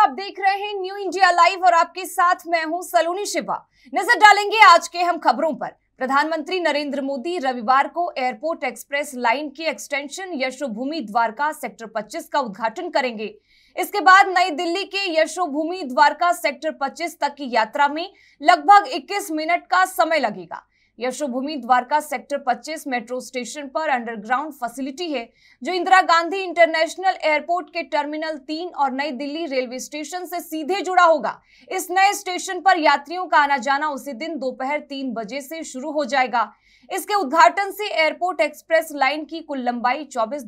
आप देख रहे हैं न्यू इंडिया लाइव और आपके साथ मैं हूं सलोनी शिवा। नजर डालेंगे आज के हम खबरों पर। प्रधानमंत्री नरेंद्र मोदी रविवार को एयरपोर्ट एक्सप्रेस लाइन के एक्सटेंशन यशोभूमि द्वारका सेक्टर 25 का उद्घाटन करेंगे। इसके बाद नई दिल्ली के यशोभूमि द्वारका सेक्टर 25 तक की यात्रा में लगभग 21 मिनट का समय लगेगा। Yashobhoomi Dwarka sector 25 metro station पर अंडरग्राउंड फैसिलिटी है, जो इंदिरा गांधी इंटरनेशनल एयरपोर्ट के टर्मिनल 3 और नई दिल्ली रेलवे स्टेशन से सीधे जुड़ा होगा। इस नए स्टेशन पर यात्रियों का आना जाना उसी दिन दोपहर 3 बजे से शुरू हो जाएगा। इसके उद्घाटन से एयरपोर्ट एक्सप्रेस लाइन की कुल लंबाई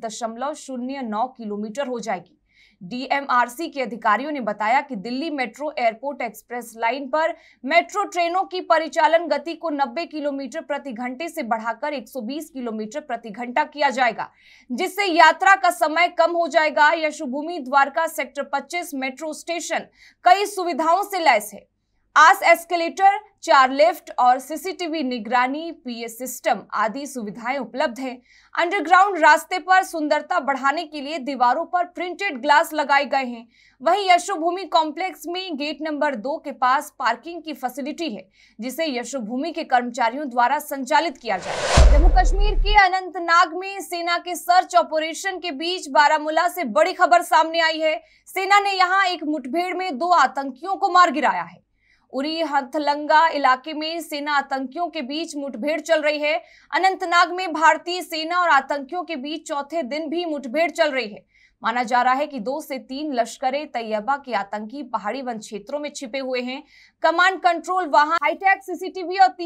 24.09 किलोमीटर हो जाएगी। डीएमआरसी के अधिकारियों ने बताया कि Delhi metro airport express line पर मेट्रो ट्रेनों की परिचालन गति को 90 किलोमीटर प्रति घंटे से बढ़ाकर 120 किलोमीटर प्रति घंटा किया जाएगा, जिससे यात्रा का समय कम हो जाएगा। Yashobhoomi Dwarka sector 25 metro station कई सुविधाओं से लैस है। आस एस्केलेटर, 4 लिफ्ट और सीसीटीवी निगरानी, पीए सिस्टम आदि सुविधाएं उपलब्ध हैं। अंडरग्राउंड रास्ते पर सुंदरता बढ़ाने के लिए दीवारों पर प्रिंटेड ग्लास लगाए गए हैं। वहीं यशोभूमि कॉम्प्लेक्स में गेट नंबर 2 के पास पार्किंग की फैसिलिटी है, जिसे यशोभूमि के कर्मचारियों द्वारा संचालित किया जाएगा। जम्मू कश्मीर के अनंतनाग में सेना के सर्च ऑपरेशन के बीच बारामूला से बड़ी खबर सामने आई है। सेना ने यहां एक मुठभेड़ में 2 आतंकियों को मार गिराया है। उरी हथलंगा इलाके में सेना आतंकियों के बीच मुठभेड़ चल रही है। अनंतनाग में भारतीय सेना और आतंकियों के बीच चौथे दिन भी मुठभेड़ चल रही है। माना जा रहा है कि 2 से 3 लश्करे तैयबा के आतंकी पहाड़ी वन क्षेत्रों में छिपे हुए हैं। कमांड कंट्रोल वहां हाईटेक सीसीटीवी और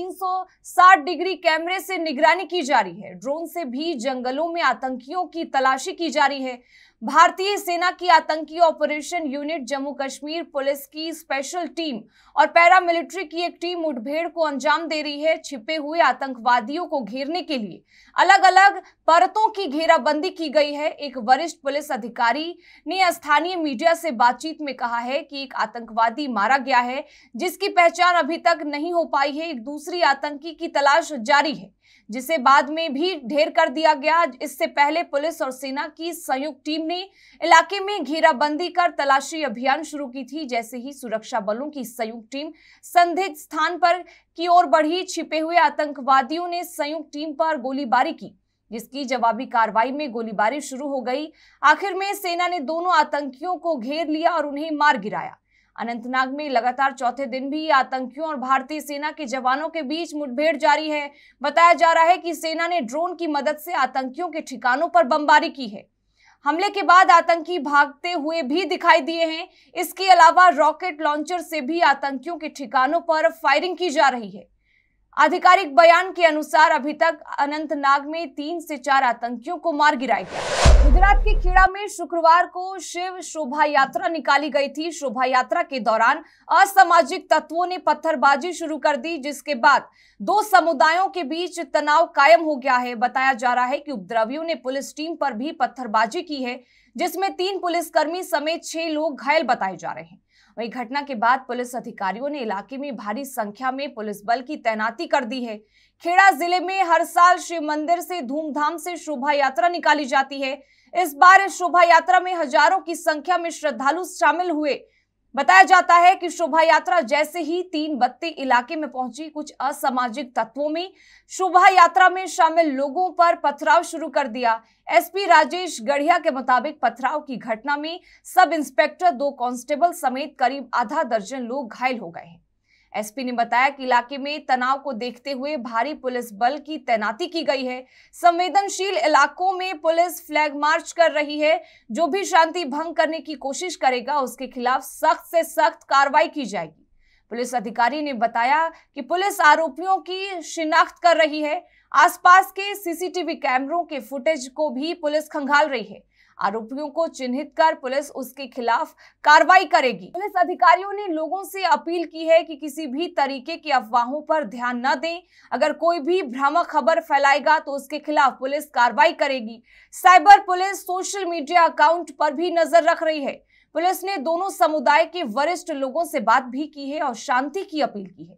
360 डिग्री कैमरे से निगरानी की जा रही है। ड्रोन से भी जंगलों में आतंकियों की तलाशी की जा रही है। भारतीय सेना की आतंकी operation unit, Jammu Kashmir police की स्पेशल टीम और पैरामिलिट्री की एक टीम मुठभेड़ को अंजाम दे रही है। छिपे हुए आतंकवादियों को घेरने के लिए अलग अलग परतों की घेराबंदी की गई है। एक वरिष्ठ पुलिस अधिकारी ने स्थानीय मीडिया से बातचीत में कहा है कि एक आतंकवादी मारा गया है, जिसकी पहचान अभी तक नहीं हो पाई है। एक दूसरी आतंकी की तलाश जारी है, जिसे बाद में भी ढेर कर दिया गया। इससे पहले पुलिस और सेना की संयुक्त टीम ने इलाके में घेराबंदी कर तलाशी अभियान शुरू की थी। जैसे ही सुरक्षा बलों की संयुक्त टीम संदिग्ध स्थान पर की ओर बढ़ी, छिपे हुए आतंकवादियों ने संयुक्त टीम पर गोलीबारी की, जिसकी जवाबी कार्रवाई में गोलीबारी शुरू हो गई। आखिर में सेना ने दोनों आतंकियों को घेर लिया और उन्हें मार गिराया। अनंतनाग में लगातार चौथे दिन भी आतंकियों और भारतीय सेना के जवानों के बीच मुठभेड़ जारी है। बताया जा रहा है कि सेना ने ड्रोन की मदद से आतंकियों के ठिकानों पर बमबारी की है। हमले के बाद आतंकी भागते हुए भी दिखाई दिए हैं। इसके अलावा रॉकेट लॉन्चर से भी आतंकियों के ठिकानों पर फायरिंग की जा रही है। आधिकारिक बयान के अनुसार अभी तक अनंतनाग में 3 से 4 आतंकियों को मार गिराया गया। गुजरात के खेड़ा में शुक्रवार को शिव शोभा यात्रा निकाली गई थी। शोभा यात्रा के दौरान असामाजिक तत्वों ने पत्थरबाजी शुरू कर दी, जिसके बाद 2 समुदायों के बीच तनाव कायम हो गया है। बताया जा रहा है कि उपद्रवियों ने पुलिस टीम पर भी पत्थरबाजी की है, जिसमें 3 पुलिसकर्मी समेत 6 लोग घायल बताए जा रहे हैं। वही घटना के बाद पुलिस अधिकारियों ने इलाके में भारी संख्या में पुलिस बल की तैनाती कर दी है। खेड़ा जिले में हर साल शिव मंदिर से धूमधाम से शोभा यात्रा निकाली जाती है। इस बार इस शोभा यात्रा में हजारों की संख्या में श्रद्धालु शामिल हुए। बताया जाता है कि शोभा यात्रा जैसे ही 3 बत्ती इलाके में पहुंची, कुछ असामाजिक तत्वों में शोभा यात्रा में शामिल लोगों पर पथराव शुरू कर दिया। एसपी राजेश गढ़िया के मुताबिक पथराव की घटना में सब इंस्पेक्टर, 2 कांस्टेबल समेत करीब आधा दर्जन लोग घायल हो गए हैं। एसपी ने बताया कि इलाके में तनाव को देखते हुए भारी पुलिस बल की तैनाती की गई है। संवेदनशील इलाकों में पुलिस फ्लैग मार्च कर रही है। जो भी शांति भंग करने की कोशिश करेगा, उसके खिलाफ सख्त से सख्त कार्रवाई की जाएगी। पुलिस अधिकारी ने बताया कि पुलिस आरोपियों की शिनाख्त कर रही है। आसपास के सीसीटीवी कैमरों के फुटेज को भी पुलिस खंगाल रही है। आरोपियों को चिन्हित कर पुलिस उसके खिलाफ कार्रवाई करेगी। पुलिस अधिकारियों ने लोगों से अपील की है कि किसी भी तरीके की अफवाहों पर ध्यान न दें। अगर कोई भी भ्रामक खबर फैलाएगा तो उसके खिलाफ पुलिस कार्रवाई करेगी। Cyber police social media account पर भी नजर रख रही है। पुलिस ने दोनों समुदाय के वरिष्ठ लोगों से बात भी की है और शांति की अपील की है।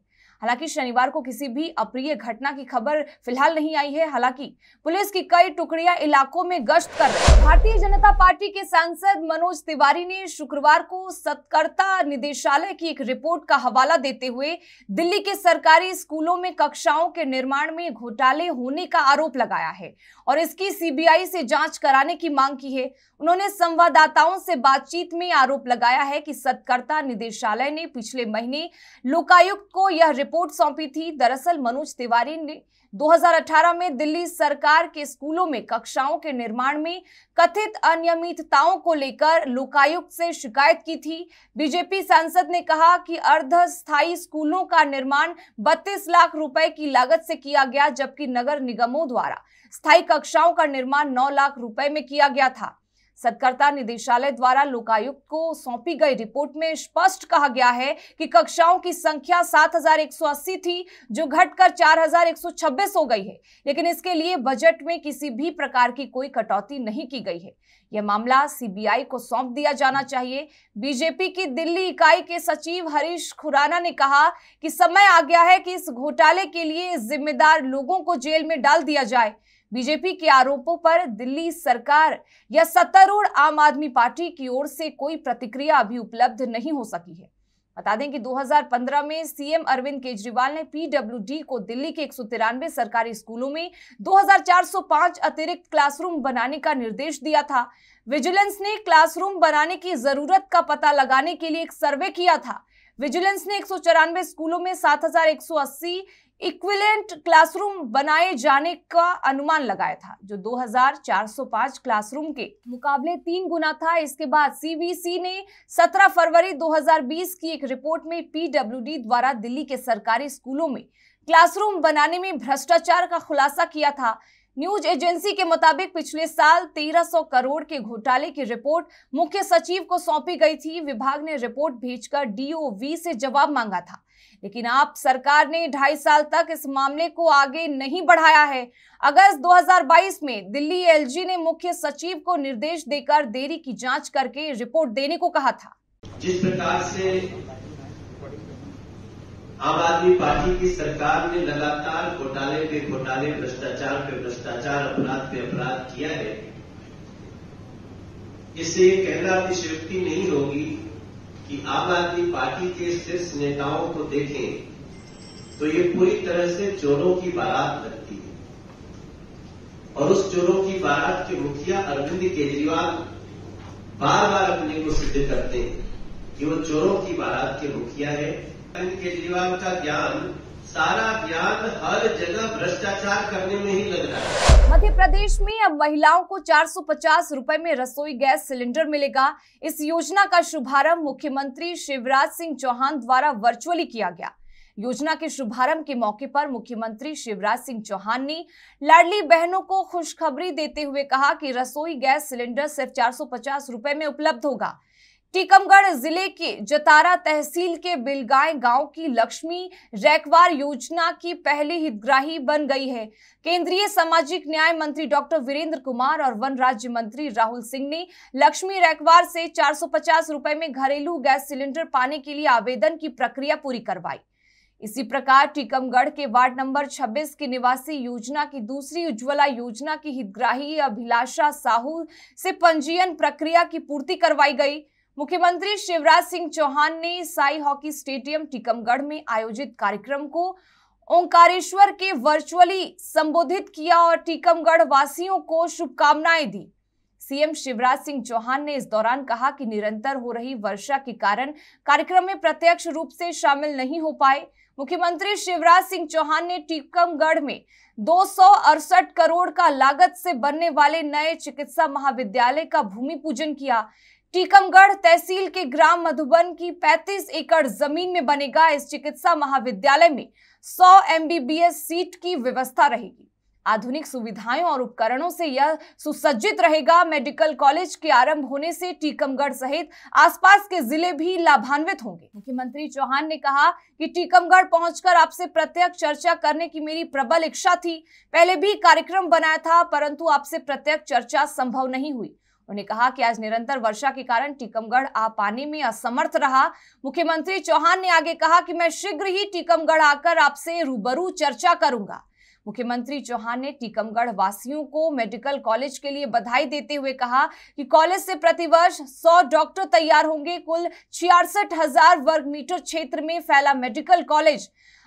हालांकि शनिवार को किसी भी अप्रिय घटना की खबर फिलहाल नहीं आई है। हालांकि पुलिस की कई टुकड़ियां इलाकों में गश्त कर रही है। भारतीय जनता पार्टी के सांसद मनोज तिवारी ने शुक्रवार को सतर्कता निदेशालय की एक रिपोर्ट का हवाला देते हुए दिल्ली के सरकारी स्कूलों में कक्षाओं के निर्माण में घोटाले होने का आरोप लगाया है और इसकी सीबीआई से जांच कराने की मांग की है। उन्होंने संवाददाताओं से बातचीत में आरोप लगाया है कि सतर्कता निदेशालय ने पिछले महीने लोकायुक्त को यह रिपोर्ट सौंपी थी। दरअसल मनोज तिवारी ने 2018 में दिल्ली सरकार के स्कूलों में कक्षाओं के निर्माण में कथित अनियमितताओं को लेकर लोकायुक्त से शिकायत की थी। बीजेपी सांसद ने कहा कि अर्धस्थायी स्कूलों का निर्माण 32 लाख रुपए की लागत से किया गया, जबकि नगर निगमों द्वारा स्थायी कक्षाओं का निर्माण 9 लाख रुपए में किया गया था। सतर्कता निदेशालय द्वारा लोकायुक्त को सौंपी गई रिपोर्ट में स्पष्ट कहा गया है कि कक्षाओं की संख्या 7180 थी, जो घटकर 4126 हो गई है, लेकिन इसके लिए बजट में किसी भी प्रकार की कोई कटौती नहीं की गई है। यह मामला सीबीआई को सौंप दिया जाना चाहिए। बीजेपी की दिल्ली इकाई के सचिव हरीश खुराना ने कहा कि समय आ गया है कि इस घोटाले के लिए जिम्मेदार लोगों को जेल में डाल दिया जाए। बीजेपी के आरोपों पर दिल्ली सरकार या सत्तारूढ़ आम आदमी पार्टी की ओर से कोई प्रतिक्रिया अभी उपलब्ध नहीं हो सकी है। बता दें कि 2015 में सीएम अरविंद केजरीवाल ने पीडब्ल्यूडी को दिल्ली के 193 सरकारी स्कूलों में 2405 अतिरिक्त क्लासरूम बनाने का निर्देश दिया था। विजिलेंस ने क्लासरूम बनाने की जरूरत का पता लगाने के लिए एक सर्वे किया था। विजिलेंस ने 194 स्कूलों में 7180 इक्विवेलेंट क्लासरूम बनाए जाने का अनुमान लगाया था, जो 2405 क्लासरूम के मुकाबले 3 गुना था। इसके बाद सीवीसी ने 17 फरवरी 2020 की एक रिपोर्ट में पीडब्ल्यूडी द्वारा दिल्ली के सरकारी स्कूलों में क्लासरूम बनाने में भ्रष्टाचार का खुलासा किया था। न्यूज एजेंसी के मुताबिक पिछले साल 1300 करोड़ के घोटाले की रिपोर्ट मुख्य सचिव को सौंपी गई थी। विभाग ने रिपोर्ट भेजकर डीओवी से जवाब मांगा था, लेकिन आप सरकार ने 2.5 साल तक इस मामले को आगे नहीं बढ़ाया है। अगस्त 2022 में दिल्ली एलजी ने मुख्य सचिव को निर्देश देकर देरी की जांच करके रिपोर्ट देने को कहा था। जिस प्रकार से आम आदमी पार्टी की सरकार ने लगातार घोटाले पे घोटाले, भ्रष्टाचार पे भ्रष्टाचार, अपराध पे अपराध किया है, इससे ये कहना अतिशयोक्ति नहीं होगी कि आम आदमी पार्टी के शीर्ष नेताओं को देखें तो ये पूरी तरह से चोरों की बारात लगती है और उस चोरों की बारात के मुखिया अरविंद केजरीवाल बार बार अपने को सिद्ध करते हैं कि वो चोरों की बारात के मुखिया है। अरविंद केजरीवाल का ज्ञान, सारा ज्ञान हर जगह भ्रष्टाचार करने में ही लग रहा है। मध्य प्रदेश में अब महिलाओं को 450 रुपए में रसोई गैस सिलेंडर मिलेगा। इस योजना का शुभारंभ मुख्यमंत्री शिवराज सिंह चौहान द्वारा वर्चुअली किया गया। योजना के शुभारंभ के मौके पर मुख्यमंत्री शिवराज सिंह चौहान ने लाडली बहनों को खुशखबरी देते हुए कहा कि रसोई गैस सिलेंडर सिर्फ 450 रुपए में उपलब्ध होगा। टीकमगढ़ जिले के जतारा तहसील के बिलगांव गांव की लक्ष्मी रैकवार योजना की पहली हितग्राही बन गई है। केंद्रीय सामाजिक न्याय मंत्री डॉक्टर वीरेंद्र कुमार और वन राज्य मंत्री राहुल सिंह ने लक्ष्मी रैकवार से 450 रुपए में घरेलू गैस सिलेंडर पाने के लिए आवेदन की प्रक्रिया पूरी करवाई। इसी प्रकार टीकमगढ़ के वार्ड नंबर 26 के निवासी योजना की दूसरी उज्ज्वला योजना की हितग्राही अभिलाषा साहू से पंजीयन प्रक्रिया की पूर्ति करवाई गई। मुख्यमंत्री शिवराज सिंह चौहान ने साई हॉकी स्टेडियम टीकमगढ़ में आयोजित कार्यक्रम को ओंकारेश्वर के वर्चुअली संबोधित किया और टीकमगढ़ वासियों को शुभकामनाएं दी। सीएम शिवराज सिंह चौहान ने इस दौरान कहा कि निरंतर हो रही वर्षा के कारण कार्यक्रम में प्रत्यक्ष रूप से शामिल नहीं हो पाए। मुख्यमंत्री शिवराज सिंह चौहान ने टीकमगढ़ में 268 करोड़ का लागत से बनने वाले नए चिकित्सा महाविद्यालय का भूमि पूजन किया। टीकमगढ़ तहसील के ग्राम मधुबन की 35 एकड़ जमीन में बनेगा इस चिकित्सा महाविद्यालय में 100 एमबीबीएस सीट की व्यवस्था रहेगी। आधुनिक सुविधाओं और उपकरणों से यह सुसज्जित रहेगा। मेडिकल कॉलेज के आरंभ होने से टीकमगढ़ सहित आसपास के जिले भी लाभान्वित होंगे। मुख्यमंत्री चौहान ने कहा कि टीकमगढ़ पहुंचकर आपसे प्रत्यक्ष चर्चा करने की मेरी प्रबल इच्छा थी। पहले भी कार्यक्रम बनाया था, परंतु आपसे प्रत्यक्ष चर्चा संभव नहीं हुई। उन्होंने कहा कि आज निरंतर वर्षा के कारण टीकमगढ़ आ पाने में असमर्थ रहा। मुख्यमंत्री चौहान ने आगे कहा कि मैं शीघ्र ही टीकमगढ़ आकर आपसे रूबरू चर्चा करूंगा। मुख्यमंत्री चौहान ने टीकमगढ़ वासियों को मेडिकल कॉलेज के लिए बधाई देते हुए कहा कि कॉलेज से प्रतिवर्ष 100 डॉक्टर तैयार होंगे। कुल 66,000 वर्ग मीटर क्षेत्र में फैला मेडिकल कॉलेज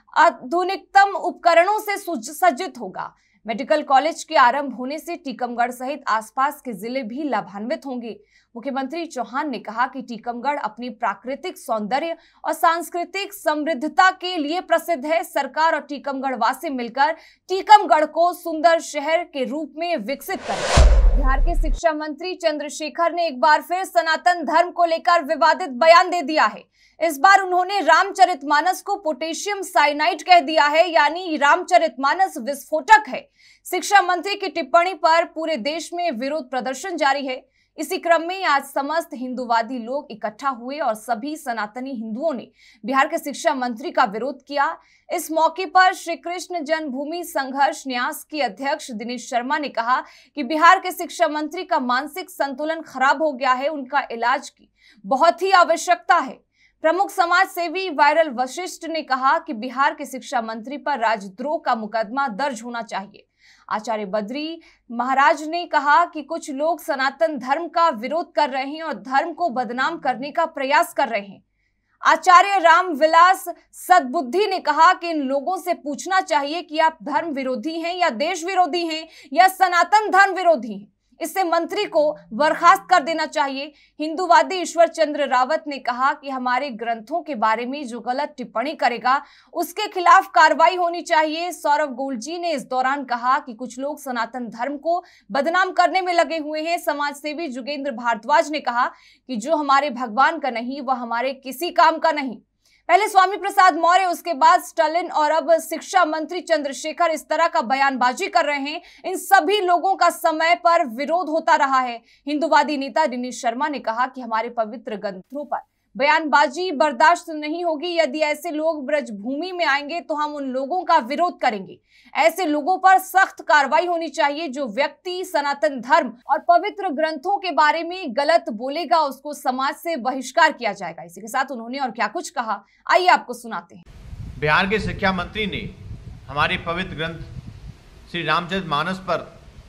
आधुनिकतम उपकरणों से सुसज्जित होगा। मेडिकल कॉलेज के आरंभ होने से टीकमगढ़ सहित आसपास के जिले भी लाभान्वित होंगे। मुख्यमंत्री चौहान ने कहा कि टीकमगढ़ अपनी प्राकृतिक सौंदर्य और सांस्कृतिक समृद्धता के लिए प्रसिद्ध है। सरकार और टीकमगढ़ वासी मिलकर टीकमगढ़ को सुंदर शहर के रूप में विकसित करें। बिहार के शिक्षा मंत्री चंद्रशेखर ने एक बार फिर सनातन धर्म को लेकर विवादित बयान दे दिया है। इस बार उन्होंने रामचरितमानस को पोटेशियम साइनाइड कह दिया है, यानी रामचरितमानस विस्फोटक है। शिक्षा मंत्री की टिप्पणी पर पूरे देश में विरोध प्रदर्शन जारी है। इसी क्रम में आज समस्त हिंदूवादी लोग इकट्ठा हुए और सभी सनातनी हिंदुओं ने बिहार के शिक्षा मंत्री का विरोध किया। इस मौके पर श्री कृष्ण जन्मभूमि संघर्ष न्यास के अध्यक्ष दिनेश शर्मा ने कहा कि बिहार के शिक्षा मंत्री का मानसिक संतुलन खराब हो गया है, उनका इलाज की बहुत ही आवश्यकता है। प्रमुख समाज सेवी वायरल वशिष्ठ ने कहा कि बिहार के शिक्षा मंत्री पर राजद्रोह का मुकदमा दर्ज होना चाहिए। आचार्य बद्री महाराज ने कहा कि कुछ लोग सनातन धर्म का विरोध कर रहे हैं और धर्म को बदनाम करने का प्रयास कर रहे हैं। आचार्य रामविलास सद्बुद्धि ने कहा कि इन लोगों से पूछना चाहिए कि आप धर्म विरोधी हैं या देश विरोधी हैं या सनातन धर्म विरोधी हैं। इससे मंत्री को बर्खास्त कर देना चाहिए। हिंदूवादी ईश्वर चंद्र रावत ने कहा कि हमारे ग्रंथों के बारे में जो गलत टिप्पणी करेगा उसके खिलाफ कार्रवाई होनी चाहिए। सौरभ गोलजी ने इस दौरान कहा कि कुछ लोग सनातन धर्म को बदनाम करने में लगे हुए हैं। समाज सेवी जुगेंद्र भारद्वाज ने कहा कि जो हमारे भगवान का नहीं वह हमारे किसी काम का नहीं। पहले स्वामी प्रसाद मौर्य, उसके बाद स्टालिन और अब शिक्षा मंत्री चंद्रशेखर इस तरह का बयानबाजी कर रहे हैं। इन सभी लोगों का समय पर विरोध होता रहा है। हिंदूवादी नेता दिनेश शर्मा ने कहा कि हमारे पवित्र ग्रंथों पर बयानबाजी बर्दाश्त नहीं होगी। यदि ऐसे लोग ब्रजभूमि में आएंगे तो हम उन लोगों का विरोध करेंगे। ऐसे लोगों पर सख्त कार्रवाई होनी चाहिए। जो व्यक्ति सनातन धर्म और पवित्र ग्रंथों के बारे में गलत बोलेगा उसको समाज से बहिष्कार किया जाएगा। इसी के साथ उन्होंने और क्या कुछ कहा, आइए आपको सुनाते हैं। बिहार के शिक्षा मंत्री ने हमारे पवित्र ग्रंथ श्री रामचरितमानस पर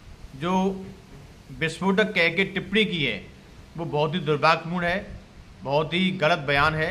जो विस्फोटक कह के टिप्पणी की है वो बहुत ही दुर्भाग्यपूर्ण है, बहुत ही गलत बयान है।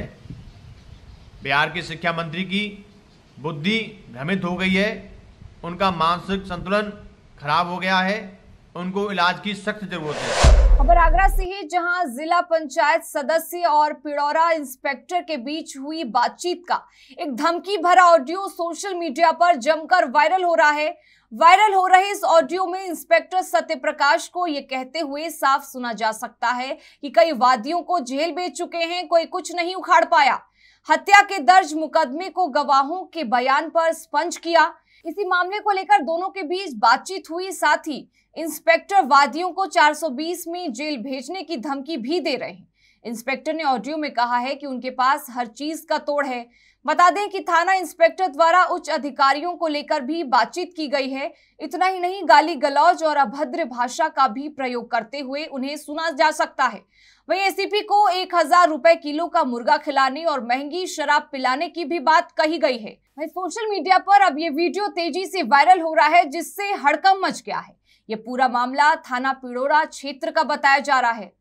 बिहार के शिक्षा मंत्री की बुद्धि भ्रमित हो गई है, उनका मानसिक संतुलन खराब हो गया है, उनको इलाज की सख्त जरूरत है। खबर आगरा से है, जहां जिला पंचायत सदस्य और पिड़ौरा इंस्पेक्टर के बीच हुई बातचीत का एक धमकी भरा ऑडियो सोशल मीडिया पर जमकर वायरल हो रहा है। वायरल हो रहे इस ऑडियो में इंस्पेक्टर सत्यप्रकाश को ये कहते हुए साफ सुना जा सकता है कि कई वादियों को जेल भेज चुके हैं, कोई कुछ नहीं उखाड़ पाया। हत्या के दर्ज मुकदमे को गवाहों के बयान पर स्पंज किया। इसी मामले को लेकर दोनों के बीच बातचीत हुई। साथ ही इंस्पेक्टर वादियों को 420 में जेल भेजने की धमकी भी दे रहे हैं। इंस्पेक्टर ने ऑडियो में कहा है कि उनके पास हर चीज का तोड़ है। बता दें कि थाना इंस्पेक्टर द्वारा उच्च अधिकारियों को लेकर भी बातचीत की गई है। इतना ही नहीं, गाली गलौज और अभद्र भाषा का भी प्रयोग करते हुए उन्हें सुना जा सकता है। वहीं एसीपी को 1000 रुपए किलो का मुर्गा खिलाने और महंगी शराब पिलाने की भी बात कही गई है। वहीं सोशल मीडिया पर अब ये वीडियो तेजी से वायरल हो रहा है, जिससे हड़कंप मच गया है। ये पूरा मामला थाना पिड़ौरा क्षेत्र का बताया जा रहा है।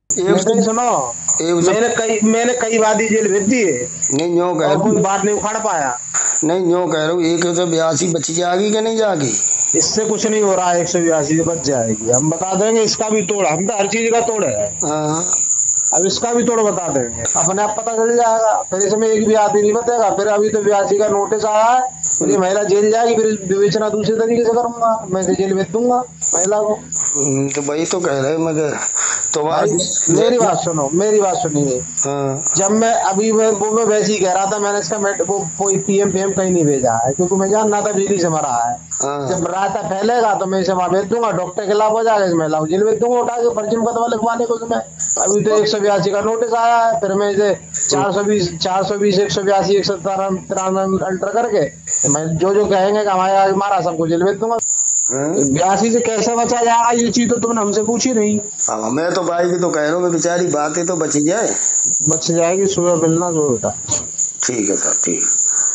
मैंने कई वादी जेल भेज दी है, नहीं यूँ कह कोई बात नहीं उखाड़ पाया। नहीं यूँ कह रहा हूँ, 182 बच जाएगी कि नहीं जाएगी? इससे कुछ नहीं हो रहा है, 182 बच जाएगी। हम बता देंगे इसका भी तोड़, हम तो हर चीज का तोड़ है। अब इसका भी तोड़ बता देंगे, अपने आप पता चल जाएगा। फिर इसमें एक भी आदमी नहीं बतेगा। फिर अभी तो 82 का नोटिस आया है, फिर ये महिला जेल जाएगी। फिर विवेचना दूसरे तरीके से करूंगा, मैं जेल भेज दूंगा महिला को। तो वही तो कह रहे मगर तो मेरी बात सुनो, मेरी बात सुनिए। जब मैं अभी मैं वैसे ही कह रहा था, मैंने इसका कोई पीएम कहीं नहीं भेजा है, क्योंकि मैं जान रहा था बिजली से मरा है। जब रास्ता फैलेगा तो मैं इसे वहां भेज दूंगा, डॉक्टर के खिलाफ हो जाएगा, इस महिला को जेल भेज दूंगा उठा के फर्जी मुकदमा लिखवाने को। अभी तो 182 का नोटिस आया है, फिर मैं इसे 420 182 117 अल्टर करके मैं जो कहेंगे कि हमारा सबको जेल भेज दूंगा। ब्यासी से कैसे बचा जाएगा, ये चीज तो तुमने हमसे पूछी नहीं। मैं तो भाई भी तो कह रहा हूँ बेचारी बात है तो बच जाए, बच जाएगी, सुबह मिलना जो बेटा। ठीक है सर, ठीक।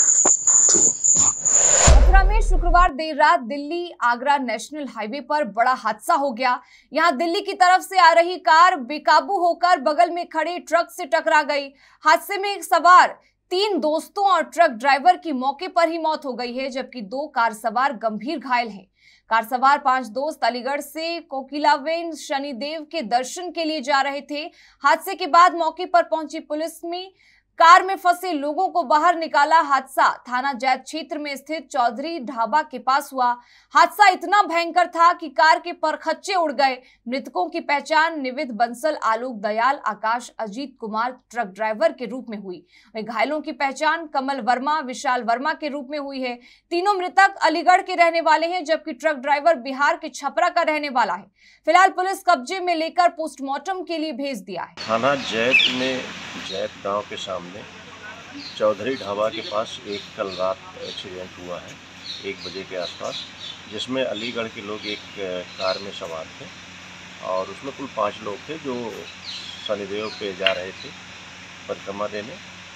मथुरा में शुक्रवार देर रात दिल्ली आगरा नेशनल हाईवे पर बड़ा हादसा हो गया। यहां दिल्ली की तरफ से आ रही कार बेकाबू होकर बगल में खड़े ट्रक से टकरा गई। हादसे में सवार 3 दोस्तों और ट्रक ड्राइवर की मौके पर ही मौत हो गई है, जबकि 2 कार सवार गंभीर घायल हैं। कार सवार 5 दोस्त अलीगढ़ से कोकिलाबेन शनिदेव के दर्शन के लिए जा रहे थे। हादसे के बाद मौके पर पहुंची पुलिस में कार में फंसे लोगों को बाहर निकाला। हादसा थाना जैत क्षेत्र में स्थित चौधरी ढाबा के पास हुआ। हादसा इतना भयंकर था कि कार के परखच्चे उड़ गए। मृतकों की पहचान निविद बंसल, आलोक दयाल, आकाश, अजीत कुमार ट्रक ड्राइवर के रूप में हुई। वहीं घायलों की पहचान कमल वर्मा, विशाल वर्मा के रूप में हुई है। तीनों मृतक अलीगढ़ के रहने वाले हैं, जबकि ट्रक ड्राइवर बिहार के छपरा का रहने वाला है। फिलहाल पुलिस कब्जे में लेकर पोस्टमार्टम के लिए भेज दिया है। थाना जैत में जैत गांव के सामने चौधरी ढाबा के पास एक कल रात एक्सीडेंट हुआ है 1 बजे के आसपास, जिसमें अलीगढ़ के लोग एक कार में सवार थे और उसमें कुल 5 लोग थे जो शनिदेव पे जा रहे थे परिक्रमा देने।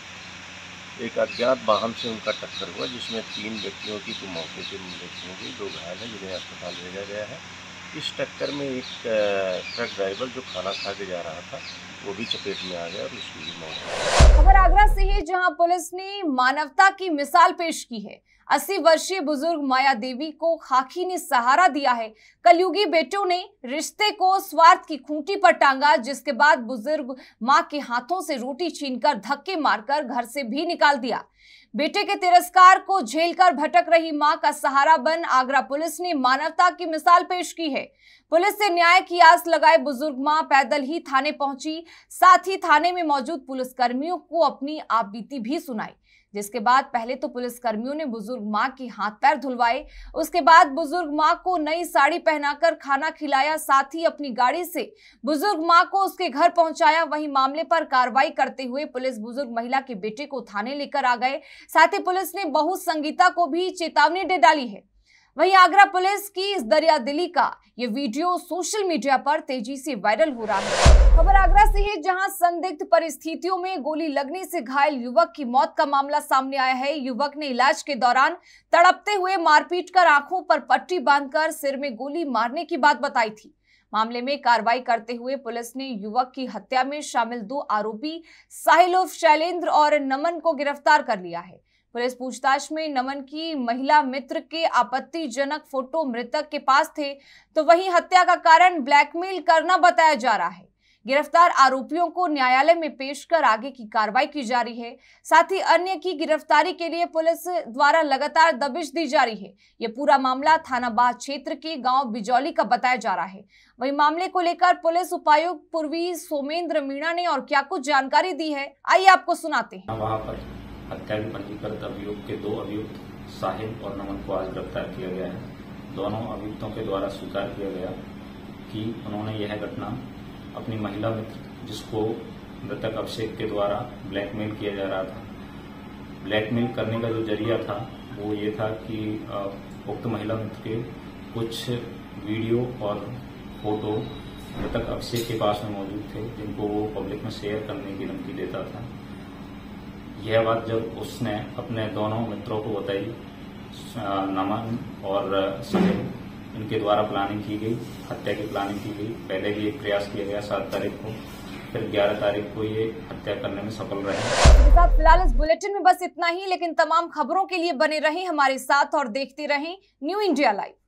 एक अज्ञात वाहन से उनका टक्कर हुआ, जिसमें 3 व्यक्तियों की तो मौके पर मृत्यु हो गई, 2 घायल हैं जिन्हें अस्पताल भेजा गया है। इस टक्कर में एक ट्रक ड्राइवर जो खाना खा के जा रहा था वो भी चपेट में आ गया और उसकी भी मौत हो गई। खबर आगरा से है, जहां पुलिस ने मानवता की मिसाल पेश की है। 80 वर्षीय बुजुर्ग माया देवी को खाकी ने सहारा दिया है। कलयुगी बेटों ने रिश्ते को स्वार्थ की खूंटी पर टांगा, जिसके बाद बुजुर्ग मां के हाथों से रोटी छीनकर धक्के मारकर घर से भी निकाल दिया। बेटे के तिरस्कार को झेलकर भटक रही मां का सहारा बन आगरा पुलिस ने मानवता की मिसाल पेश की है। पुलिस से न्याय की आस लगाए बुजुर्ग मां पैदल ही थाने पहुंची, साथ ही थाने में मौजूद पुलिसकर्मियों को अपनी आपबीती भी सुनाई। जिसके बाद पहले तो पुलिसकर्मियों ने बुजुर्ग मां के हाथ पैर धुलवाए, उसके बाद बुजुर्ग मां को नई साड़ी पहनाकर खाना खिलाया, साथ ही अपनी गाड़ी से बुजुर्ग मां को उसके घर पहुंचाया। वहीं मामले पर कार्रवाई करते हुए पुलिस बुजुर्ग महिला के बेटे को थाने लेकर आ गए। साथ ही पुलिस ने बहू संगीता को भी चेतावनी दे डाली है। वहीं आगरा पुलिस की इस दरियादिली का ये वीडियो सोशल मीडिया पर तेजी से वायरल हो रहा है। खबर आगरा से है, जहां संदिग्ध परिस्थितियों में गोली लगने से घायल युवक की मौत का मामला सामने आया है। युवक ने इलाज के दौरान तड़पते हुए मारपीट कर आंखों पर पट्टी बांधकर सिर में गोली मारने की बात बताई थी। मामले में कार्रवाई करते हुए पुलिस ने युवक की हत्या में शामिल 2 आरोपी साहिल उर्फ शैलेंद्र और नमन को गिरफ्तार कर लिया है। पुलिस पूछताछ में नमन की महिला मित्र के आपत्तिजनक फोटो मृतक के पास थे, तो वहीं हत्या का कारण ब्लैकमेल करना बताया जा रहा है। गिरफ्तार आरोपियों को न्यायालय में पेश कर आगे की कार्रवाई की जा रही है। साथ ही अन्य की गिरफ्तारी के लिए पुलिस द्वारा लगातार दबिश दी जा रही है। ये पूरा मामला थाना बाह क्षेत्र के गांव बिजौली का बताया जा रहा है। वहीं मामले को लेकर पुलिस उपायुक्त पूर्वी सोमेंद्र मीणा ने और क्या कुछ जानकारी दी है, आइए आपको सुनाते हैं। वहाँ पर हत्या के पंजीकृत अभियुक्त के 2 अभियुक्त साहिल और नमन को आज गिरफ्तार किया गया है। दोनों अभियुक्तों के द्वारा स्वीकार किया गया कि उन्होंने यह घटना अपनी महिला मित्र, जिसको मृतक अभिषेक के द्वारा ब्लैकमेल किया जा रहा था, ब्लैकमेल करने का जो जरिया था वो ये था कि उक्त महिला मित्र के कुछ वीडियो और फोटो मृतक अभिषेक के पास में मौजूद थे, जिनको वो पब्लिक में शेयर करने की धमकी देता था। यह बात जब उसने अपने दोनों मित्रों को बताई, नमन और साहिल, इनके द्वारा प्लानिंग की गई, हत्या की प्लानिंग की गई। पहले भी एक प्रयास किया गया 7 तारीख को, फिर 11 तारीख को ये हत्या करने में सफल रहे। फिलहाल इस बुलेटिन में बस इतना ही, लेकिन तमाम खबरों के लिए बने रहें हमारे साथ और देखते रहें न्यू इंडिया लाइव।